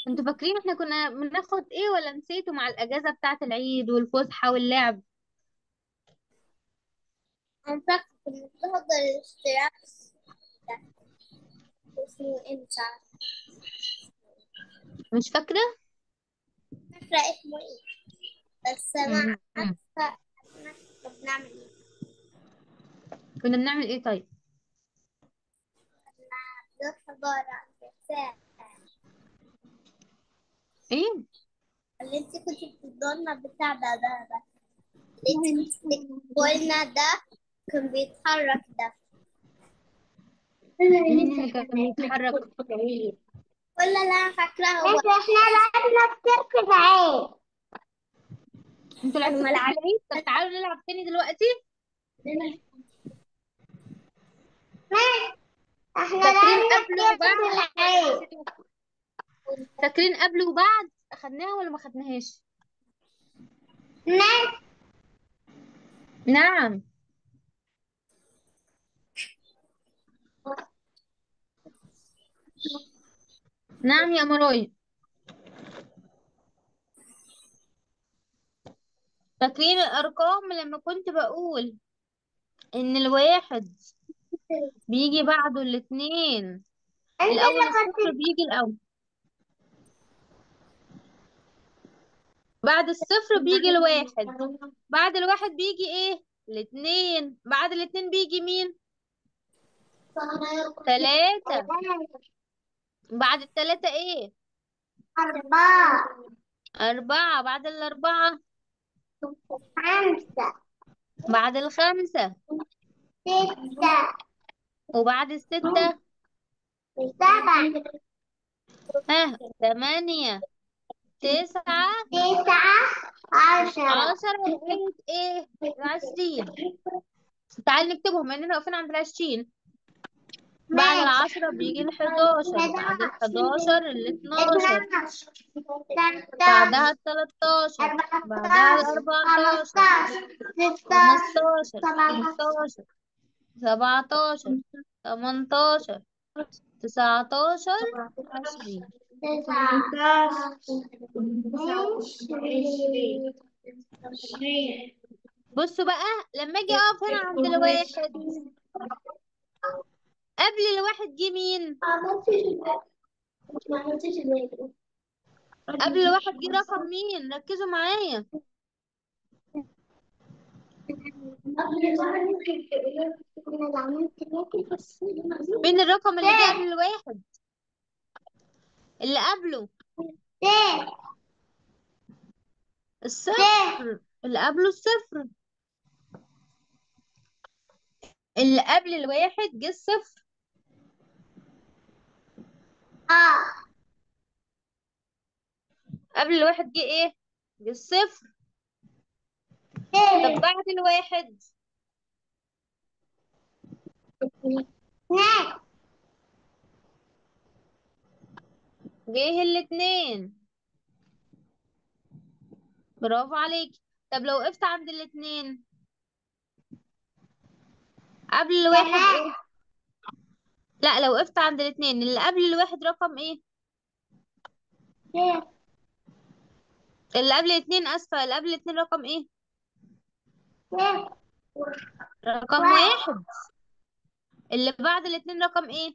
انتوا فاكرين احنا كنا بناخد ايه ولا نسيتوا مع الاجازة بتاعة العيد والفسحة واللعب؟ أنا فاكرة كنا بناخد الاشتراك ده اسمه إيه مش عارفة. مش فاكرة. فاكرة اسمه إيه بس أنا مم. عارفة إحنا كنا بنعمل إيه. كنا بنعمل ايه طيب؟ كنا بنروح عبارة عن ساعة ايه. اللي انت كنت بتدورنا بتاع ده اللي انت كنت بتقولنا ده كان بيتحرك ده. مين اللي كان بيتحرك؟ كل اللي انا فاكراه هو احنا لعبنا كتير في العيد. انتوا انا لعبتوا ما كتير في لعبت. العيد، طب تعالوا نلعب تاني دلوقتي. احنا فاكرين لعبنا قبل كتير في وبعد ولا العيد. نسيتوا؟ فاكرين قبل وبعد اخدناها ولا ما خدناهاش؟ نعم. نعم. نعم يا مرايا. فاكرين الارقام لما كنت بقول ان الواحد بيجي بعده الاتنين؟ انت الاول اللي الصفر كنت. بيجي الاول، بعد الصفر بيجي الواحد، بعد الواحد بيجي ايه؟ الاتنين، بعد الاتنين بيجي مين؟ تلاتة، بعد التلاتة ايه؟ أربعة. أربعة، بعد الأربعة؟ خمسة. بعد الخمسة؟ ستة. وبعد الستة؟ سبعة. ها، تمانية، تسعة، تسعة. عشرة. عشرة، لغاية ايه؟ العشرين. تعال نكتبهم اننا واقفين عند العشرين. بعد ماشي. العشرة بيجي الحداشر، بعد الحداشر الاتناشر، اتناشر. بعدها تلاتاشر. التلاتاشر، بعدها أربعتاشر. الأربعتاشر، خمستاشر. ستاشر. خمستاشر، سبعتاشر. ستاشر، سبعتاشر، تمنتاشر، تسعتاشر، عشرين. تسعة. عشرين. بصوا بقى، لما اجي اقف هنا عند الواحد، قبل الواحد جه مين؟ قبل الواحد جه رقم مين؟ ركزوا معايا. مين الرقم اللي جه قبل الواحد؟ اللي قبله الصفر، اللي قبله الصفر، اللي قبل الواحد جه الصفر. قبل الواحد جه ايه؟ جه الصفر. طب بعد الواحد؟ جه الاتنين. برافو عليك. طب لو وقفت عند الاتنين، قبل الواحد ايه؟ لا، لو وقفت عند الاتنين اللي قبل الواحد رقم ايه؟ اللي قبل الاتنين، اسفة، اللي قبل الاتنين رقم ايه؟ رقم واحد. اللي بعد الاتنين رقم ايه؟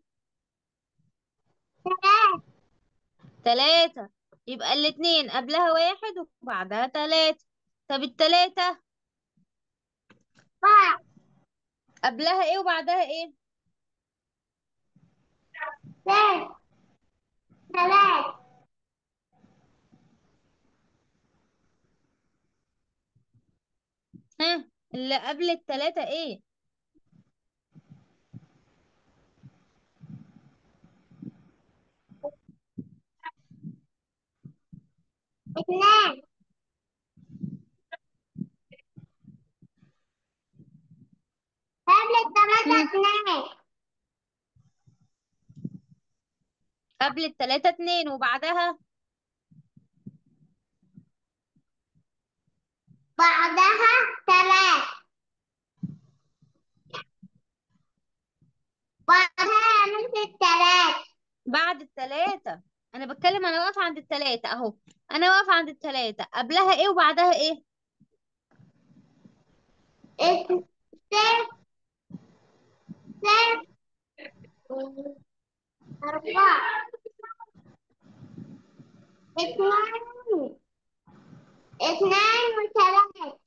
تلاتة. يبقى الاتنين قبلها واحد وبعدها تلاتة. طب التلاتة قبلها ايه وبعدها ايه؟ ها، اللي قبل التلاتة ايه؟ هم. قبل التلاتة اتنين وبعدها؟ بعدها ثلاث. بعدها نص الثلاث. بعد التلاتة انا بتكلم، انا واقفه عند التلاتة اهو. انا واقفه عند التلاتة، قبلها ايه وبعدها ايه؟ ست، ست، أربعة، اثنين، اثنين وثلاثة،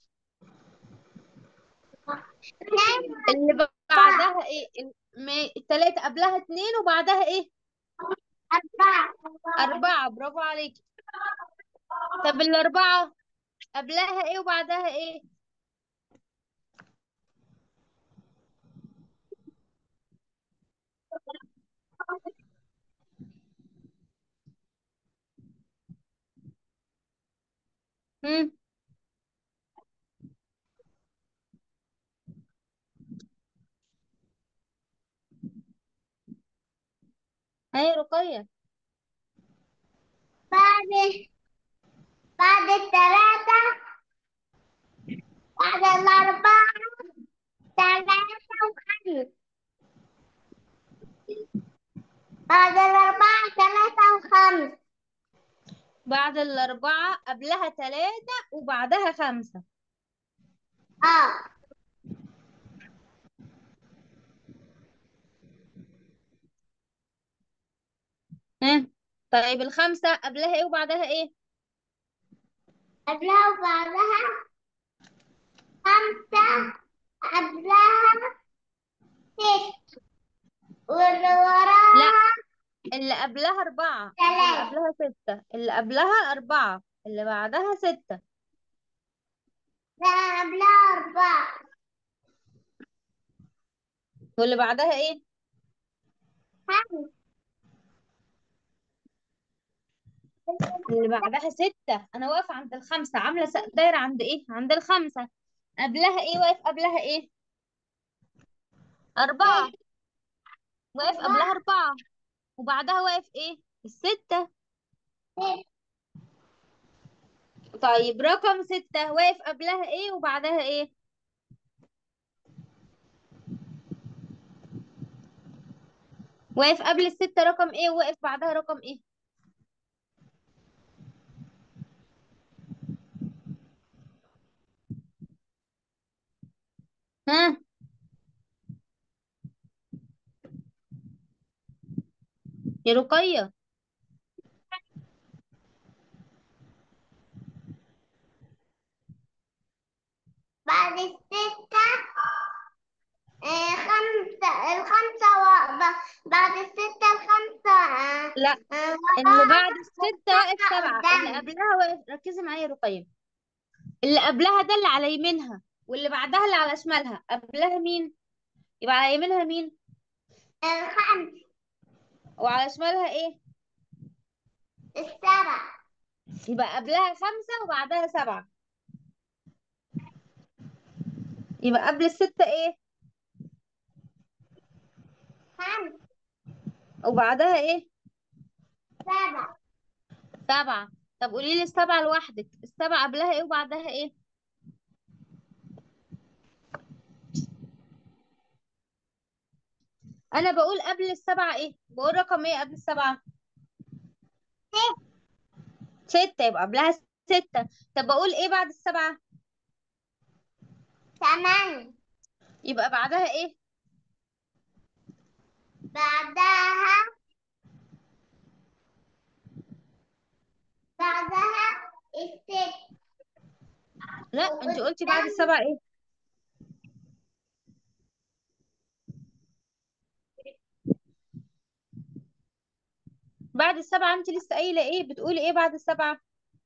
اثنين اللي وأربعة، بعدها ايه؟ التلاتة قبلها اتنين وبعدها ايه؟ أربعة، اربعة، برافو عليك. طب الاربعة قبلها ايه وبعدها ايه؟ هم. هاي رقية. بعد بعد الثلاثة، بعد الأربعة، ثلاثة وخمس، بعد الأربعة ثلاثة وخمس. بعد الاربعة قبلها تلاتة وبعدها خمسة. اه، ها. طيب الخمسة قبلها ايه وبعدها ايه؟ قبلها وبعدها خمسة، قبلها ست، واللي لا، وراها اللي قبلها أربعة مش اللي ثلاثة. قبلها ستة، اللي قبلها أربعة اللي بعدها ستة. لا، قبلها أربعة. واللي بعدها ايه؟ خمسة. اللي بعدها ستة. أنا واقفة عند الخمسة، عاملة دايرة عند ايه؟ عند الخمسة. قبلها ايه؟ واقف قبلها ايه؟ أربعة. ست، واقف قبلها أربعة، أربعة وبعدها واقف ايه؟ الستة. ست. طيب رقم ستة واقف قبلها ايه وبعدها ايه؟ واقف قبل الستة رقم ايه وواقف بعدها رقم ايه؟ ها. يا رقية. بعد الستة خمسة، الخمسة بعد الستة الخمسة لا، اللي وراها بعد الستة واقف والسبعة سبعة، اللي قدام. قبلها واقف، ركزي معايا يا رقية. اللي قبلها ده اللي على يمينها، واللي بعدها اللي على شمالها. قبلها مين؟ يبقى على يمينها مين؟ الخمسة، وعلى شمالها ايه؟ السبعة، يبقى قبلها خمسة وبعدها سبعة. يبقى قبل الستة ايه؟ خمسة، وبعدها ايه؟ سبعة. سبعة. طب قولي لي السبعة لوحدك، السبعة قبلها ايه وبعدها ايه؟ انا بقول قبل السبعة ايه؟ بقول رقم ايه قبل السبعة؟ ست، ستة، يبقى قبلها ستة. طب بقول ايه بعد السبعة؟ ثمانية. يبقى بعدها ايه؟ بعدها بعدها الست، لا، انت قلتي بعد وقدام السبعة ايه؟ بعد السبعة انت لسه قايلة ايه؟ بتقولي ايه بعد السبعة؟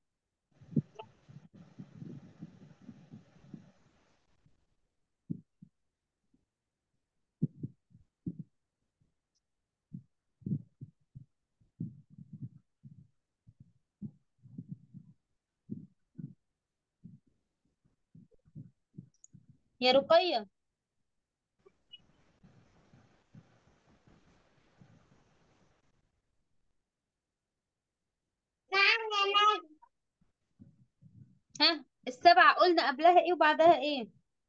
يا رقية. معانا. ها، السبعة قلنا قبلها ايه وبعدها ايه؟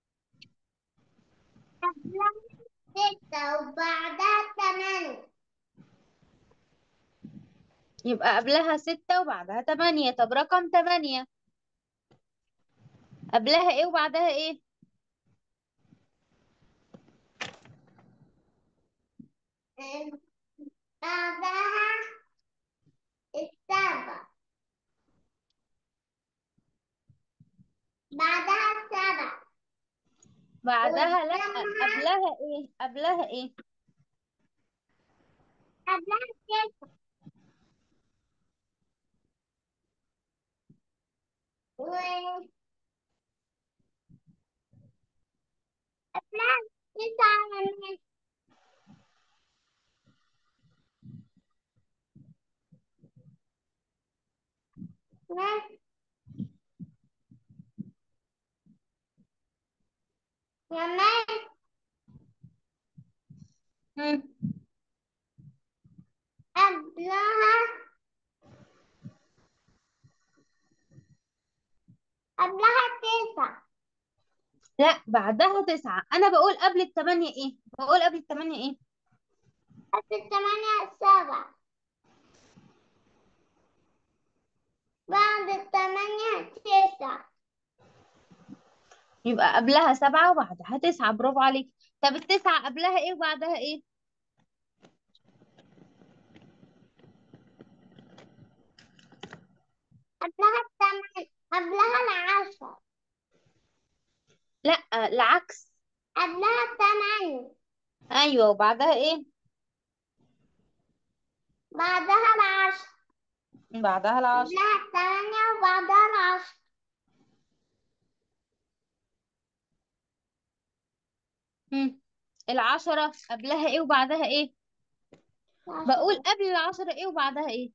قبلها ستة وبعدها ثمانية. يبقى قبلها 6 وبعدها 8. طب رقم 8 قبلها ايه وبعدها ايه؟ بعدها السبع. بعدها السبع بعدها لا، قدامها قبلها ايه؟ قبلها ايه؟ قبلها التسعة وقبلها التسعة يا مس. يا مس مم. قبلها قبلها التسعة. لا بعدها 9. انا بقول قبل التمانية ايه؟ بقول قبل التمانية ايه؟ قبل الثمانية السبع. بعد الثمانية تسعة. يبقى قبلها 7 وبعدها 9. برافو عليك. طب التسعة قبلها ايه وبعدها ايه؟ قبلها الثمانية قبلها العشرة. لا العكس. قبلها الثمانية. ايوه وبعدها ايه؟ بعدها العشرة. بعدها العشر. قبلها الثمانية وبعدها العشرة. مم. العشرة قبلها ايه وبعدها ايه؟ بقول العشرة قبل العشرة ايه وبعدها ايه؟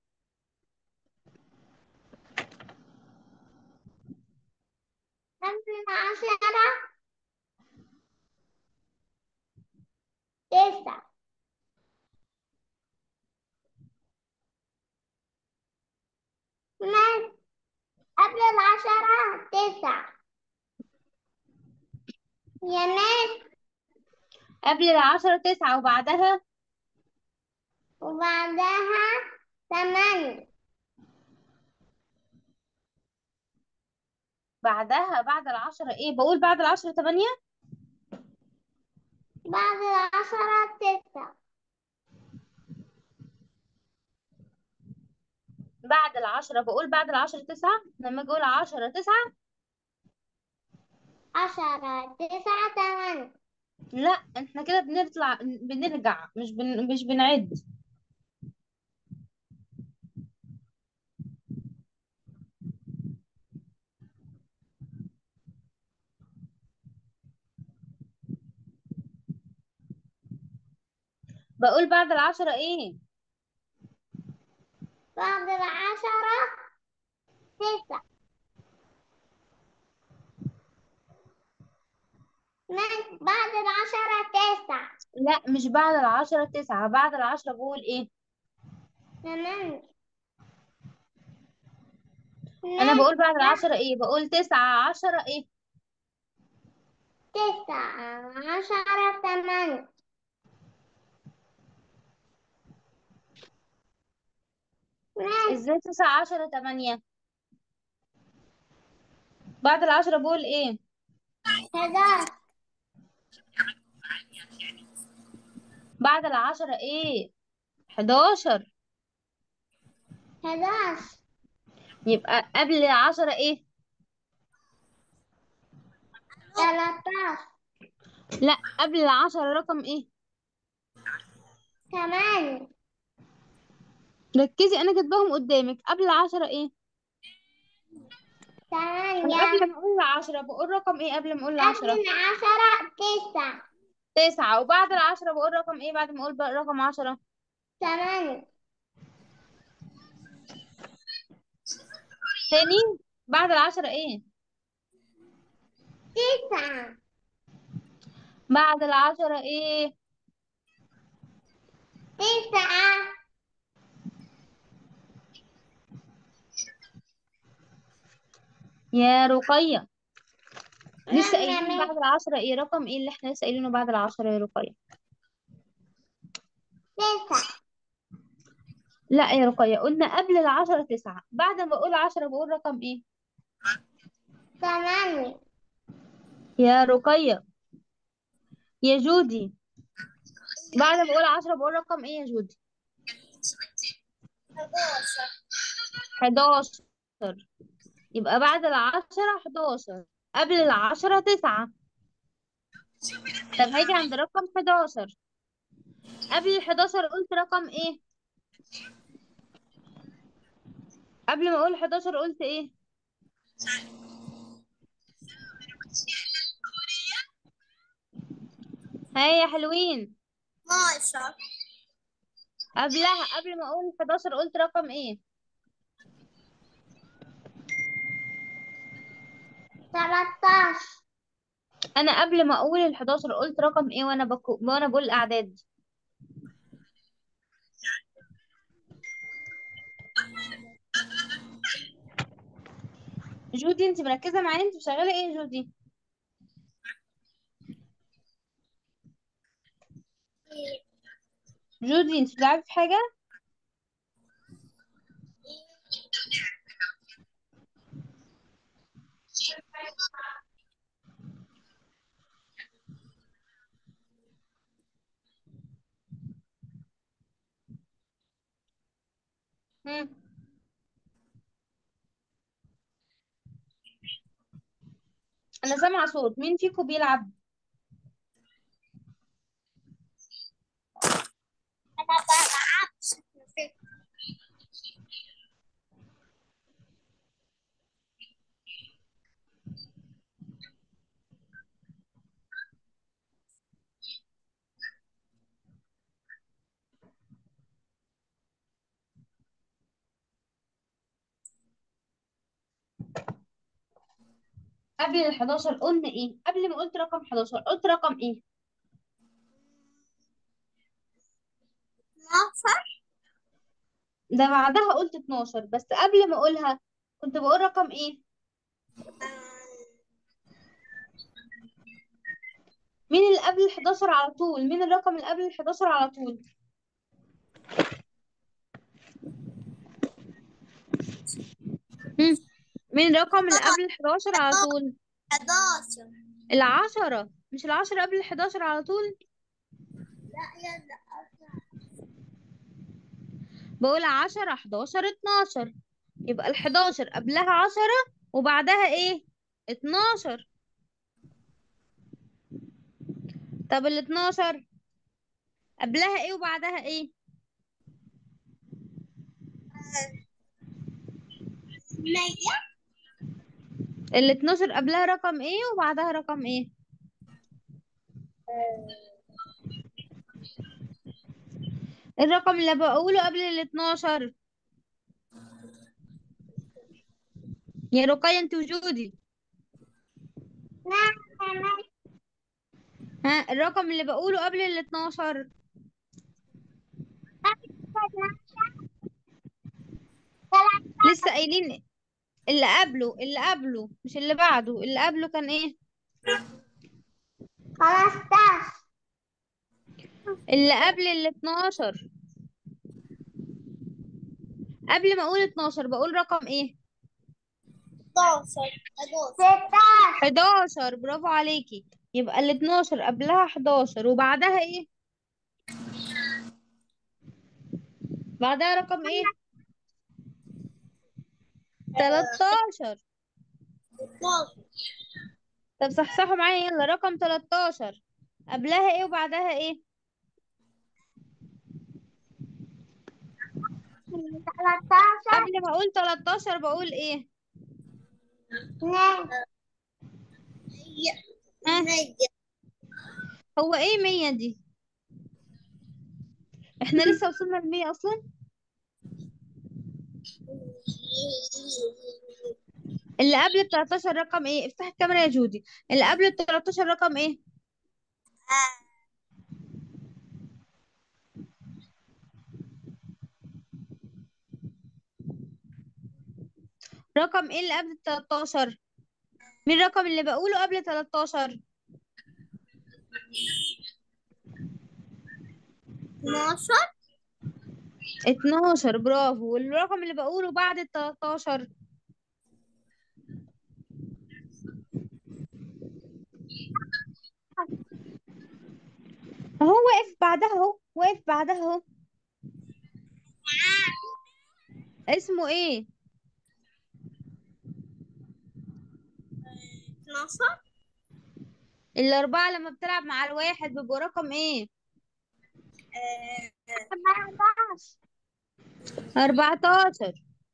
قبل العشرة تسعة. ماشي. قبل العشرة تسعة يا ماشي. قبل العشرة 9 وبعدها وبعدها ثمانية. بعد العشرة ايه؟ بقول بعد العشرة 8. بعد العشرة تسعة. بعد العشرة بقول بعد العشرة 9. لما اجي اقول 10 9. عشرة تسعة ثمانية. لا احنا كده بنرجع مش بنعد. بقول بعد العشرة ايه؟ بعد العشرة تسعة. ماشي. بعد العشرة تسعة لا مش بعد العشرة 9. بعد العشرة بقول ايه؟ ثمانية. انا ماشي. بقول بعد العشرة ايه؟ بقول 9 10 ايه؟ تسعة عشرة ثمانية. ماشي. ازاي 9 10 8؟ بعد العشرة بقول ايه؟ 11. بعد العشرة ايه؟ 11. 11. يبقى قبل العشرة ايه؟ 13. لا قبل العشرة رقم ايه؟ 8. ركزي انا كاتباهم قدامك. قبل العشرة ايه؟ انا 8. قبل ما اقول العشرة بقول رقم ايه؟ قبل ما اقول قبل العشرة العشرة 9. 9. وبعد العشرة بقول رقم ايه بعد ما اقول بقى رقم 10؟ 8. تاني. بعد العشرة ايه؟ 9. بعد العشرة ايه؟ 9. يا رقية، لسه نعم يا قايلين بعد مس. العشرة ايه؟ رقم ايه اللي احنا لسه قايلينه بعد العشرة يا رقية؟ 9. لا يا رقية، قلنا قبل العشرة 9، بعد ما بقول 10 بقول رقم ايه؟ 8. يا رقية، يا جودي، بعد ما بقول 10 بقول رقم ايه يا جودي؟ 11. 11. يبقى بعد العشرة 11، قبل العشرة 9. طب هاجي عند رقم 11، قبل ال 11 قلت رقم ايه؟ قبل ما اقول 11 قلت ايه؟ ها يا حلوين، 12. قبلها قبل ما اقول 11 قلت رقم ايه؟ 13. انا قبل ما اقول ال 11 قلت رقم ايه وانا بقول الاعداد؟ جودي انت مركزة معايا؟ انت شغالة ايه يا جودي؟ جودي انت بتلعبي في حاجة؟ مم. انا سامعة صوت، مين فيكم بيلعب؟ انا بلعب. قبل ال 11 قلنا ايه؟ قبل ما قلت رقم 11 قلت رقم ايه؟ 12. ده بعدها قلت 12، بس قبل ما اقولها كنت بقول رقم ايه؟ مين اللي قبل ال 11 على طول؟ مين الرقم اللي قبل ال 11 على طول؟ هم. مين الرقم اللي قبل ال 11 على طول؟ 11. العشرة، مش العشرة قبل ال 11 على طول؟ لا يا لا. بقول 10 11 12، يبقى ال 11 قبلها 10 وبعدها ايه؟ 12. طب ال 12 قبلها ايه وبعدها ايه؟ 100. ال 12 قبلها رقم ايه وبعدها رقم ايه؟ الرقم اللي بقوله قبل ال 12. يا رقية انت وجودي، نعم. ها الرقم اللي بقوله قبل ال 12. لسه قايلين اللي قبله مش اللي بعده، اللي قبله كان ايه؟ 15. اللي قبل ال 12. قبل ما اقول 12 بقول رقم ايه؟ 11. 16. 11. برافو عليكي. يبقى ال 12 قبلها 11 وبعدها ايه؟ بعدها رقم ايه؟ 13. 12. طب صحصحوا معايا يلا، رقم 13 قبلها ايه وبعدها ايه؟ 13. قبل ما اقول 13 بقول ايه؟ نعم. ها 100. هو ايه 100 دي؟ احنا لسه وصلنا ل 100 اصلا؟ اللي قبل ال 13 رقم ايه؟ افتح الكاميرا يا جودي. اللي قبل ال 13 رقم ايه؟ رقم ايه اللي قبل ال 13؟ مين الرقم اللي بقوله قبل 13؟ 12. 12 برافو. والرقم اللي بقوله بعد ال 13؟ اهو واقف بعدها، اهو واقف بعدها اهو. اسمه ايه؟ 12. الأربعة لما بتلعب مع الواحد بيبقوا رقم ايه؟ 14. 14.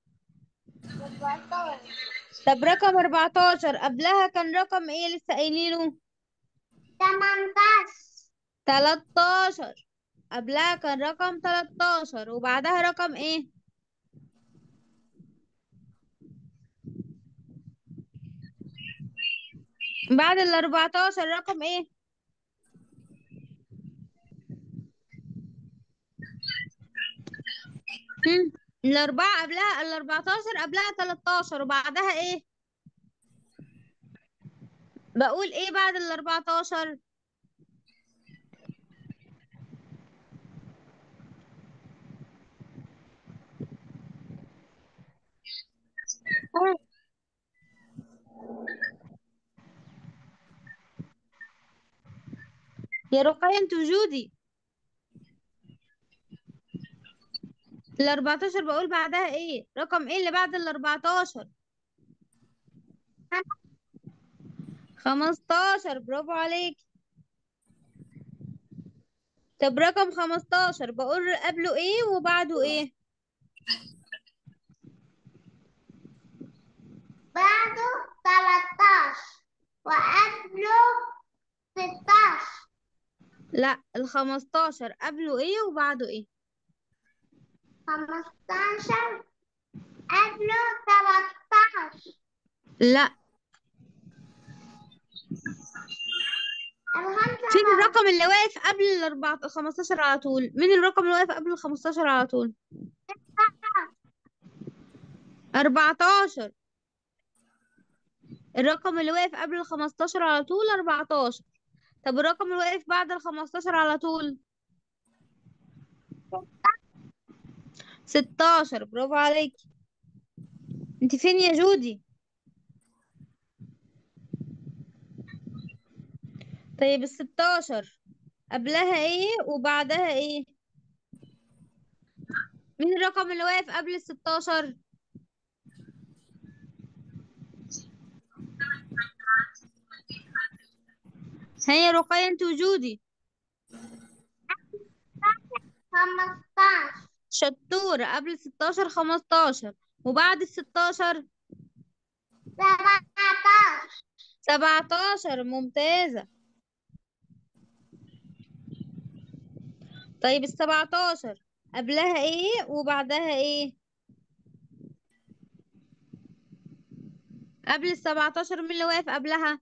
14. طب رقم 14 قبلها كان رقم ايه لسه قايلينه؟ 18. 13. قبلها كان رقم 13 وبعدها رقم ايه؟ بعد ال 14 رقم ايه؟ هم؟ الأربعة قبلها ال 14 قبلها 13 وبعدها ايه؟ بقول ايه بعد ال 14؟ يا رقية انت وجودي. ال 14 بقول بعدها ايه؟ رقم ايه اللي بعد ال 14؟ 15 برافو عليك. طب رقم 15 بقول قبله ايه وبعده ايه؟ بعده 13 وقبله 16. لا ال 15 قبله ايه وبعده ايه؟ 15 قبله 13. لا. الخمسة فين بقى. الرقم اللي واقف قبل ال 15 على طول؟ مين الرقم اللي واقف قبل ال 15 على طول؟ 14. الرقم اللي واقف قبل ال 15 على طول 14. طب الرقم اللي واقف بعد ال 15 على طول؟ 16 برافو عليك. انت فين يا جودي؟ طيب ال 16 قبلها ايه وبعدها ايه؟ مين الرقم اللي واقف قبل ال 16؟ هي رقية انت وجودي. 15. شطورة. قبل ال 16 15 وبعد ال 16 17. 17 ممتازة. طيب ال 17 قبلها ايه وبعدها ايه؟ قبل ال 17 مين اللي واقف قبلها؟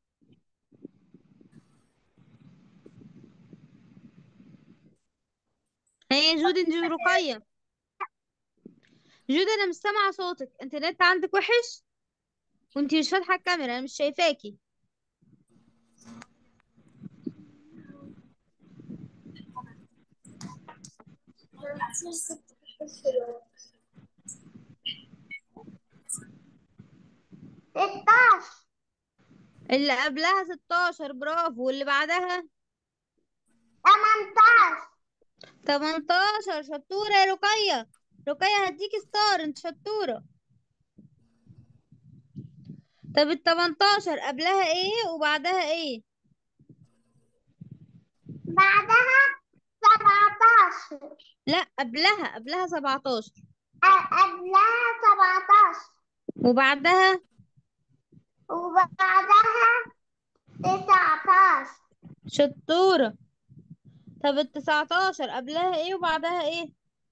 هي جودي انت رقية. جودي انا مش سامعة صوتك، انت النت عندك وحش وانت مش فاتحة الكاميرا، انا مش شايفاكي. ستاشر. اللي قبلها 16 برافو. واللي بعدها 18. 18. شطورة يا رقية. رقية هديكي ستار، انت شطورة. طب ال 18 قبلها ايه وبعدها ايه؟ بعدها 17. لا قبلها 17 قبلها 17 وبعدها وبعدها 19. شطورة. طب ال 19 قبلها ايه وبعدها ايه؟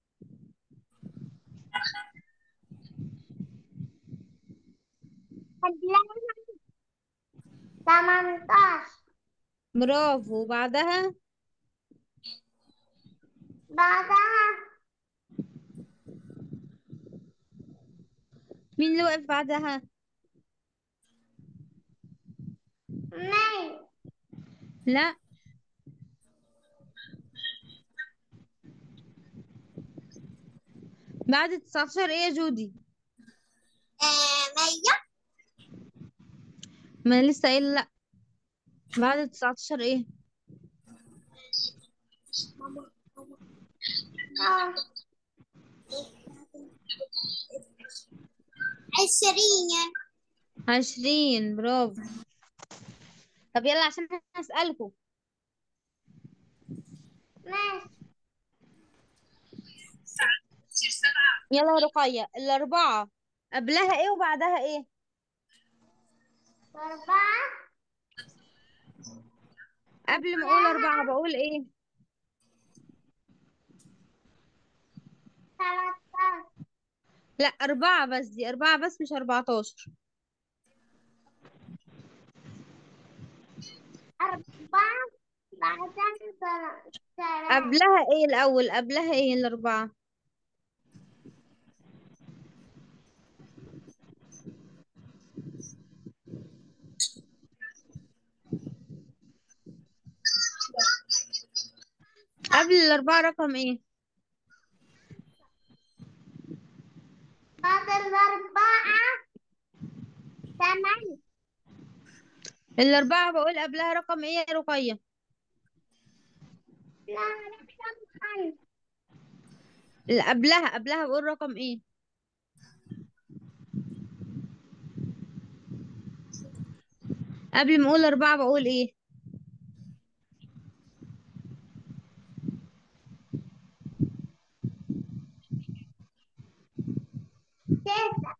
قبلها 18. برافو. وبعدها بعدها مين اللي واقف بعدها؟ 100. لا بعد 19 ايه يا جودي؟ 100. ما أنا لسه قايله لا. بعد 19 ايه؟ آه، 20 يعني. 20، برافو. طب يلا عشان هسألكوا. ماشي. يلا يا رقية، الأربعة قبلها ايه وبعدها ايه؟ 4 قبل ما اقول أربعة بقول ايه؟ 13. لا، أربعة بس، دي أربعة بس مش 14. 4 بعدها 3. قبلها ايه الأول؟ قبلها ايه الأربعة؟ قبل الأربعة رقم ايه؟ بعد 4 8. الأربعة بقول قبلها رقم ايه يا رقية؟ لا، رقم 5. اللي قبلها بقول رقم ايه؟ قبل ما اقول أربعة بقول ايه؟ 6.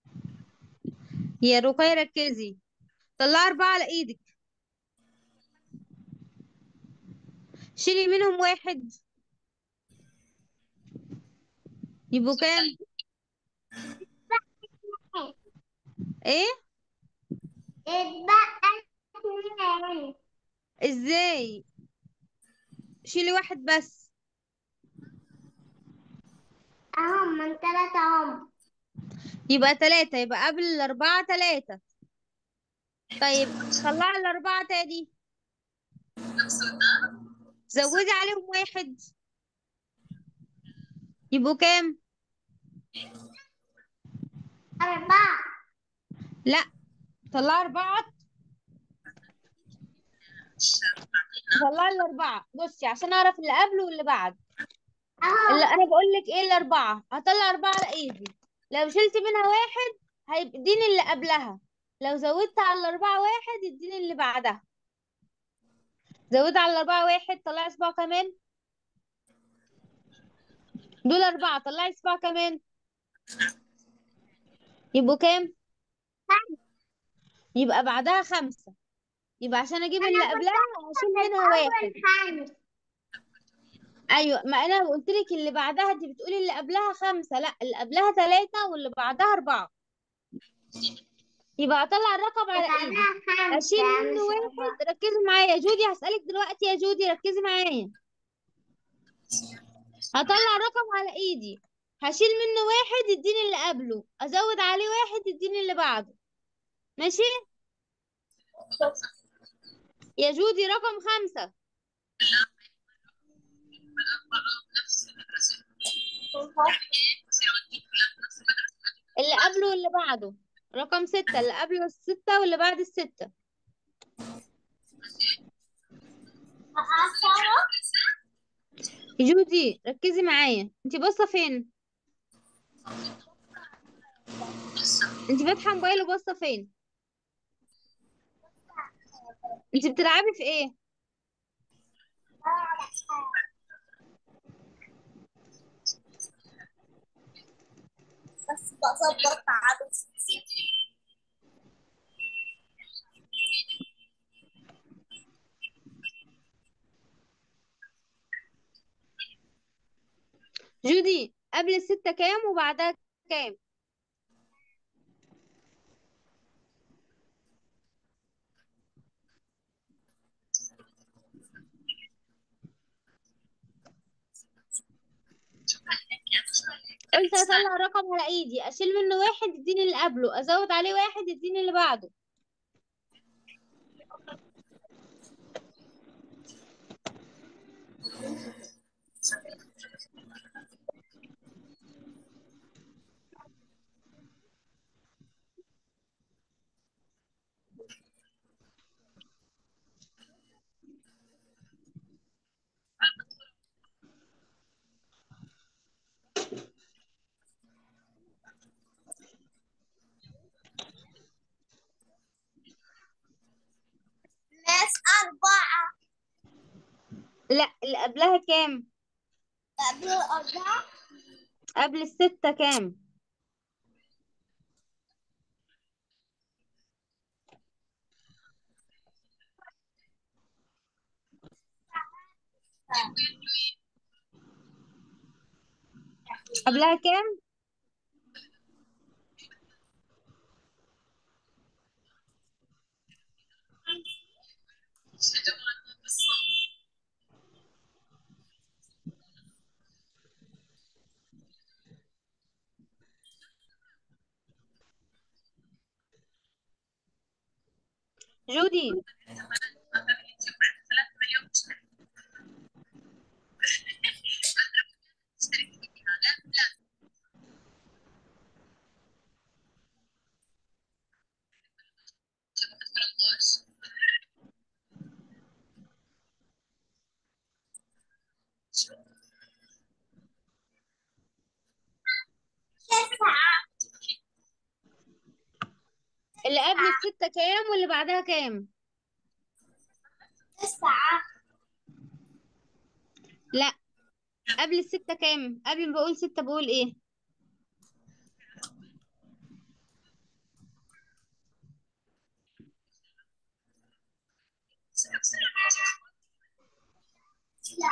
يا رقية ركزي. طلعي أربعة على ايدك. شيلي منهم واحد. يبقوا كام؟ ايه؟ اتبقى 2. ازاي؟ شيلي واحد بس. اهم من 3 هم. يبقى تلاتة، يبقى قبل الأربعة تلاتة. طيب طلعي الأربعة تاني. زودي عليهم واحد. يبقوا كام؟ 4. لا، طلعي أربعة. طلعي الأربعة، بصي عشان أعرف اللي قبله واللي بعد. اللي اهو. أنا بقول لك إيه، الأربعة هطلع أربعة على إيدي. لو شلت منها واحد هيديني اللي قبلها. لو زودت على الأربعة واحد يديني اللي بعدها. زودي على الأربعة واحد، طلعي صباع كمان. دول أربعة، طلعي صباع كمان. يبقوا كام؟ يبقى بعدها خمسة. يبقى عشان أجيب انا اللي قبلها كنت هشيل هحسب منها الاول واحد. 5. أيوة، ما أنا قلت لك اللي بعدها، أنت بتقولي اللي قبلها خمسة، لا اللي قبلها ثلاثة واللي بعدها أربعة. يبقى أطلع الرقم على إيدي. يبقى أشيل 5 منه مش واحد. 4. ركزي معايا يا جودي، هسألك دلوقتي يا جودي، ركزي معايا. هطلع رقم على إيدي. هشيل منه واحد يديني اللي قبله، أزود عليه واحد يديني اللي بعده. ماشي. يا جودي رقم خمسة. اللي قبله واللي بعده. رقم ستة، اللي قبل الستة واللي بعد الستة. 10. جودي ركزي معايا، انت باصة فين؟ انت فاتحة موبايل وباصة فين؟ انت بتلعبي في ايه؟ بس بظبط عدد. جودي قبل الستة كام وبعدها كام؟ قلت اطلع رقم على ايدي، اشيل منه واحد يديني اللي قبله، ازود عليه واحد يديني اللي بعده. لا، اللي قبلها كام؟ قبل الأربعة. قبل الستة كام؟ قبلها كام؟ جودي. تسعة. اللي قبل الستة كام واللي بعدها كام؟ تسعة. لا، قبل الستة كام؟ قبل ما بقول ستة بقول ايه؟ لا.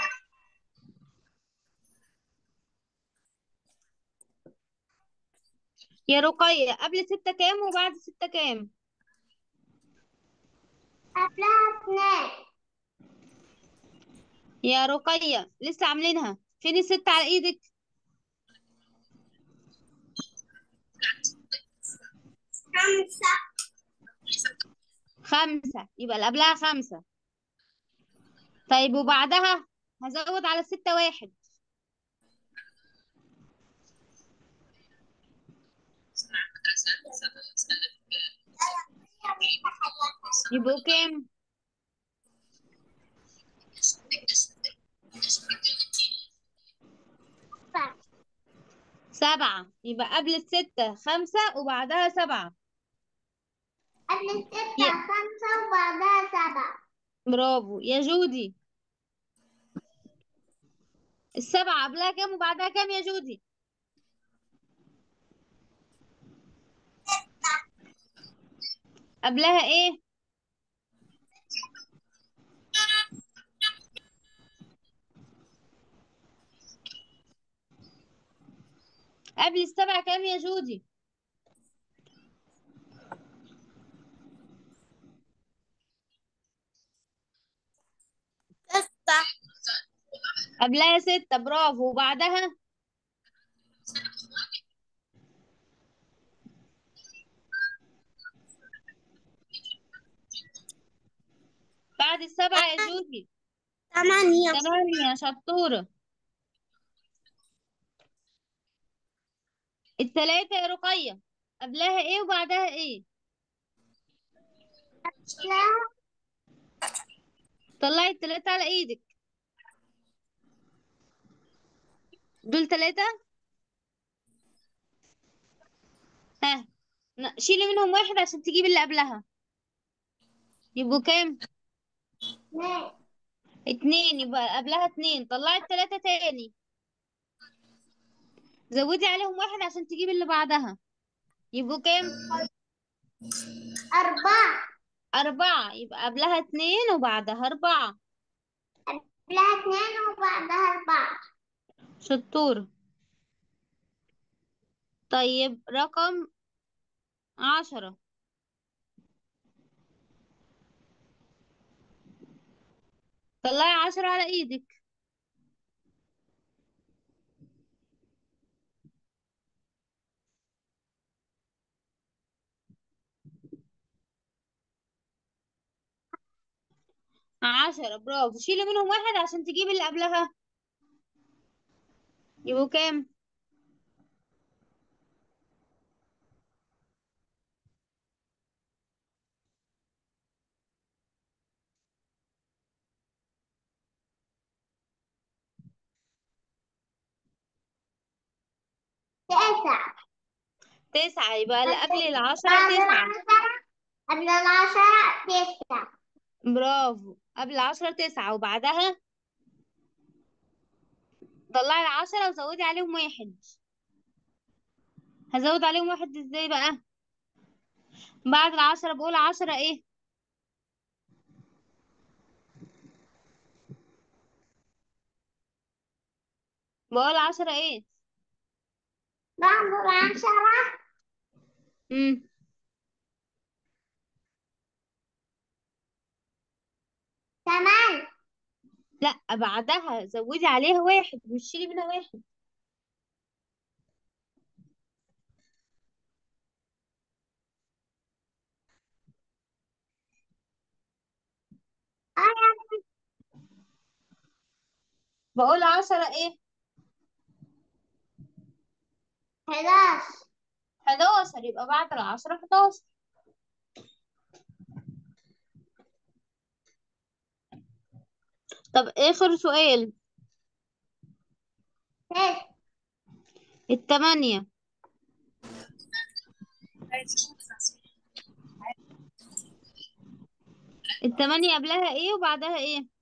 يا رقية، قبل ستة كام وبعد ستة كام؟ قبلها اثنين. يا رقية لسه عاملينها، فين الستة على ايدك؟ خمسة. خمسة، يبقى اللي قبلها خمسة. طيب وبعدها هزود على الستة واحد، يبقوا كام؟ سبعة. يبقى قبل الستة خمسة وبعدها سبعة. قبل الستة يا خمسة وبعدها سبعة. برافو يا جودي. السبعة قبلها كام وبعدها كام يا جودي؟ قبلها ايه؟ قبل السبعة كام يا جودي؟ ستة. قبلها ستة، برافو. وبعدها بعد السبعة يا جودي؟ ثمانية. تمانية، شطورة. التلاتة يا رقية، قبلها ايه وبعدها ايه؟ لا. طلعي التلاتة على ايدك. دول تلاتة. ها، شيلي منهم واحد عشان تجيب اللي قبلها، يبقوا كام؟ اثنين. اتنين. يبقى قبلها اتنين، طلعي التلاتة تاني، زودي عليهم واحد عشان تجيب اللي بعدها، يبقوا كام؟ أربعة. أربعة. يبقى قبلها اتنين وبعدها أربعة. قبلها اثنين وبعدها أربعة. شطور. طيب رقم 10، طلعي 10 على ايدك. عشرة، برافو. شيلي منهم واحد عشان تجيب اللي قبلها، يبقوا كام؟ تسعة. تسعة. يبقى اللي قبل العشرة بعد تسعة. العشرة. قبل العشرة تسعة. برافو، قبل العشرة تسعة وبعدها طلعي العشرة وزودي عليهم واحد. هزود عليهم واحد ازاي بقى؟ بعد العشرة بقول عشرة ايه؟ بقول عشرة ايه؟ بعمل 10 امم. 8. لا، بعدها زودي عليها واحد، مش شيلي منها واحد. بقول عشرة ايه؟ 11. 11. يبقى بعد العشرة 11. طب آخر سؤال. 6. التمانية. التمانية قبلها ايه وبعدها ايه؟